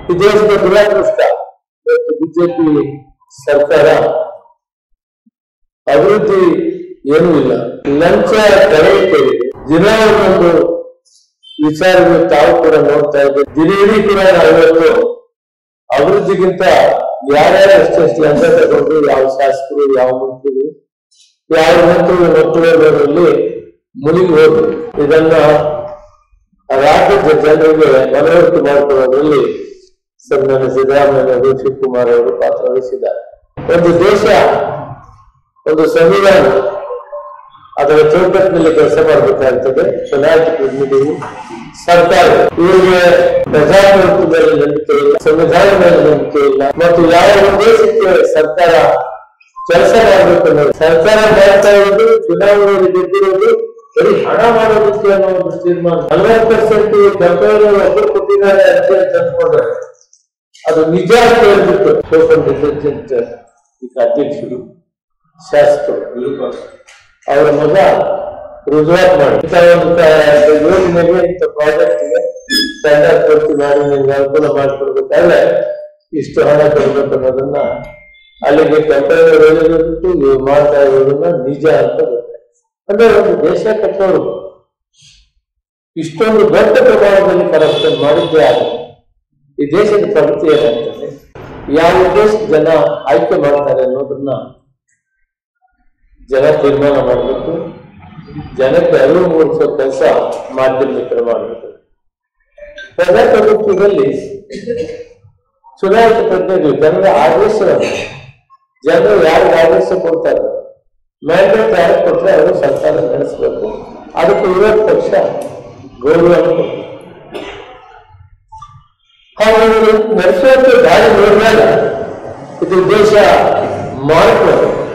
ಈ ದೇಶದ ದುರಾದೃಷ್ಟ ಬಿಜೆಪಿ ಸರ್ಕಾರ ಅಭಿವೃದ್ಧಿ ಏನೂ ಇಲ್ಲ, ಲಂಚ ತಡೆಯುತ್ತೇವೆ. ದಿನ ಒಂದೊಂದು ವಿಚಾರಗಳು ತಾವು ಕೂಡ ನೋಡ್ತಾ ಇದ್ದೇವೆ. ದಿನವಿಡೀ ಕೂಡ ನಾವಿವತ್ತು ಅಭಿವೃದ್ಧಿಗಿಂತ ಯಾರ್ಯಾರು ಎಷ್ಟೆಷ್ಟು ಲಂಚ ತಗೊಂಡು ಯಾವ ಶಾಸಕರು ಯಾವ ಮಂತ್ರಿಗಳು ಒತ್ತುವರಿಯಲ್ಲಿ ಮುಳುಗಿ ಹೋದ್ರು. ಇದನ್ನ ರಾಜ್ಯದ ಜನರಿಗೆ ಮನವರಿಕೆ ಮಾಡಿಕೊಳ್ಳುವುದರಲ್ಲಿ ಸನ್ಮಾನ್ಯ ಸಿದ್ದರಾಮಯ್ಯ ಶಿವಕುಮಾರ್ ಅವರು ಪಾತ್ರ ವಹಿಸಿದ್ದಾರೆ. ಒಂದು ದೇಶ, ಒಂದು ಸಂವಿಧಾನ ಅದರ ಚೌಕಟ್ಟಿನಲ್ಲಿ ಕೆಲಸ ಮಾಡಬೇಕಾಗ್ತದೆ. ಚುನಾಯಿತ ಪ್ರತಿನಿಧಿಗಳು, ಸರ್ಕಾರ ಇವರಿಗೆ ಪ್ರಜಾಪ್ರಭುತ್ವ ಮೇಲೆ ನಂಬಿಕೆ ಇಲ್ಲ, ಸಂವಿಧಾನ ಮೇಲೆ ನಂಬಿಕೆ ಇಲ್ಲ, ಮತ್ತು ಯಾವ ಉದ್ದೇಶಕ್ಕೆ ಸರ್ಕಾರ ಕೆಲಸ ಮಾಡಬೇಕು. ಸರ್ಕಾರ ಮಾಡ್ತಾ ಇರೋದು, ಚುನಾವಣೆಯಲ್ಲಿ ಗೆದ್ದಿರೋದು ಬರೀ ಹಣ ಮಾಡೋದಕ್ಕೆ ಅನ್ನೋ ಒಂದು ತೀರ್ಮಾನ. 40% ಕಂಪನಿಗಳು ಒಬ್ಬರು ಕೊಟ್ಟಿದ್ದಾರೆ ಅರ್ಜಿ ಅಂತ ಅಂದ್ಕೊಂಡ್ರೆ ಅದು ನಿಜ ಅಂತ ಹೇಳ್ಬಿಟ್ಟು ಸೋಷಲ್ ಡಿಸ್ಟೆನ್ಸ್ ಈಗ ಅಧ್ಯಕ್ಷರು, ಶಾಸಕರು ಅವರ ಮಗ ರುಜುವಾತ್ ಮಾಡಿ ಯೋಜನೆಗೆ ಇಂಥ ಪ್ರಾಜೆಕ್ಟ್ಗೆ ಟೆಂಡರ್ ಪೂರ್ತಿ ಮಾಡಿ ನಿಮ್ಗೆ ಅನುಕೂಲ ಮಾಡಿಕೊಡ್ಬೇಕಾದ್ರೆ ಇಷ್ಟು ಹಣ ಕೊಡ್ಬೇಕು ಅನ್ನೋದನ್ನ ಅಲ್ಲಿಗೆ ಕಂಪನಿಗಳು ಹೇಳಿಬಿಟ್ಟು ನೀವು ಮಾಡ್ತಾ ಇರೋದನ್ನ ನಿಜ ಅಂತ ಗೊತ್ತಾಯ್ತು. ಅಂದ್ರೆ ಒಂದು ದೇಶ ಕಟ್ಟೋರು ಇಷ್ಟೊಂದು ದೊಡ್ಡ ಪ್ರಮಾಣದಲ್ಲಿ ಕರಪ್ಷನ್ ಮಾಡಿದ್ದೇ ಆಗಿದೆ. ಈ ದೇಶದ ಪ್ರಗತಿ ಏನಾಗ್ತದೆ, ಯಾವ ಉದ್ದೇಶಕ್ಕೆ ಜನ ಆಯ್ಕೆ ಮಾಡ್ತಾರೆ ಅನ್ನೋದನ್ನ ಜನ ತೀರ್ಮಾನ ಮಾಡಬೇಕು. ಜನಕ್ಕೆ ಅರಿವು ಮೂಡಿಸೋ ಕೆಲಸ ಮಾಧ್ಯಮಿಕರು ಮಾಡಬೇಕು. ಪ್ರಜಾಪ್ರಭುತ್ವದಲ್ಲಿ ಚುನಾಯಿತ ಪ್ರತಿನಿಧಿಗಳು ಜನರ ಆದೇಶವನ್ನು, ಜನರು ಯಾರಿಗೆ ಆದೇಶ ಕೊಡ್ತಾರೆ, ಮ್ಯಾಂಡೇಟ್ ಯಾರು ಕೊಟ್ಟರೆ ಅವರು ಸರ್ಕಾರ ನಡೆಸಬೇಕು. ಅದಕ್ಕೆ ವಿರೋಧ ಪಕ್ಷ ಗೌರವವನ್ನು ಕೊಡ್ತಾರೆ. ಹಾಗಾಗಿ ನಡೆಸುವಂತ ದಾರಿ ನೋಡಿದಾಗ ಇದು ದೇಶ ಮಾಡ್ಕೊಂಡು